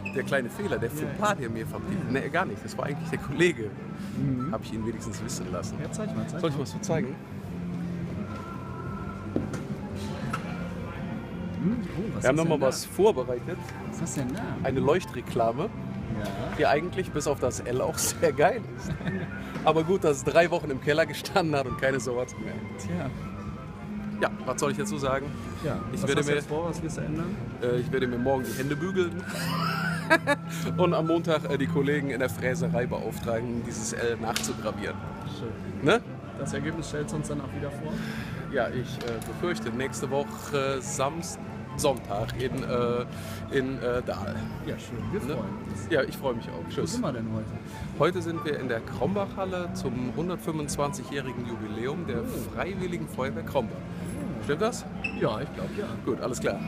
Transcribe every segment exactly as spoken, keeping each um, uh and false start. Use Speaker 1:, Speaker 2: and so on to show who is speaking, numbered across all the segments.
Speaker 1: der kleine Fehler, der Fauxpas, der mir verblieb. Ne, gar nicht. Das war eigentlich der Kollege. Mhm. Habe ich ihn wenigstens wissen lassen.
Speaker 2: Ja, zeig mal, zeig
Speaker 1: Soll ich mal so zeigen?
Speaker 2: Mhm. Oh, was
Speaker 1: Wir haben
Speaker 2: ist
Speaker 1: nochmal
Speaker 2: denn
Speaker 1: was vorbereitet.
Speaker 2: Was ist das denn da?
Speaker 1: Eine Leuchtreklame,
Speaker 2: Ja.
Speaker 1: die eigentlich bis auf das L auch sehr geil ist. Aber gut, dass es drei Wochen im Keller gestanden hat und keine Sau hat mehr.
Speaker 2: Tja.
Speaker 1: Ja, was soll ich dazu sagen?
Speaker 2: Ja.
Speaker 1: Ich
Speaker 2: was
Speaker 1: werde
Speaker 2: hast du
Speaker 1: mir-
Speaker 2: jetzt vor? Was wirst du ändern?
Speaker 1: Äh, ich werde mir morgen die Hände bügeln und am Montag äh, die Kollegen in der Fräserei beauftragen, dieses L nachzugravieren.
Speaker 2: Schön.
Speaker 1: Ne?
Speaker 2: Das Ergebnis stellst du uns dann auch wieder vor?
Speaker 1: Ja, ich äh, befürchte nächste Woche äh, Samstag, Sonntag in, äh, in äh, Dahl.
Speaker 2: Ja, schön. Wir
Speaker 1: Ne?
Speaker 2: freuen uns.
Speaker 1: Ja, ich freue mich auch.
Speaker 2: Wo
Speaker 1: Tschüss.
Speaker 2: sind wir denn heute?
Speaker 1: Heute sind wir in der Krombach-Halle zum hundertfünfundzwanzigjährigen Jubiläum der Freiwilligen Feuerwehr Krombach. Stimmt das?
Speaker 2: Ja, ich glaube ja.
Speaker 1: Gut, alles klar.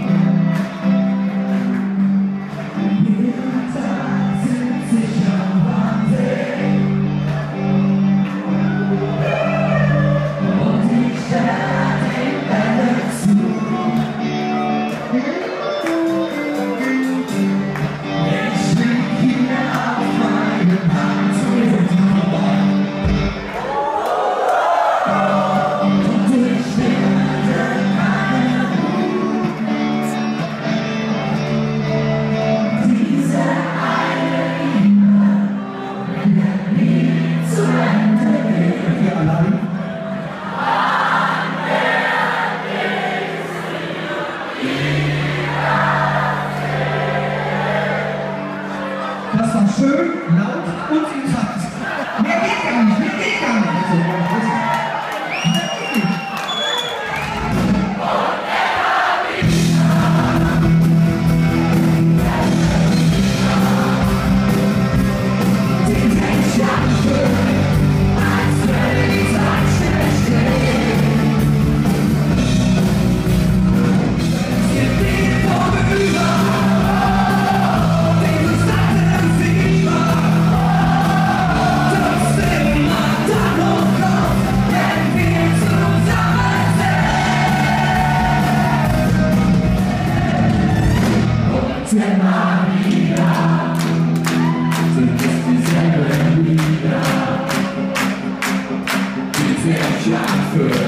Speaker 3: Das war schön, laut und intakt. Mehr geht gar nicht, mehr geht gar nicht. Also,
Speaker 4: Für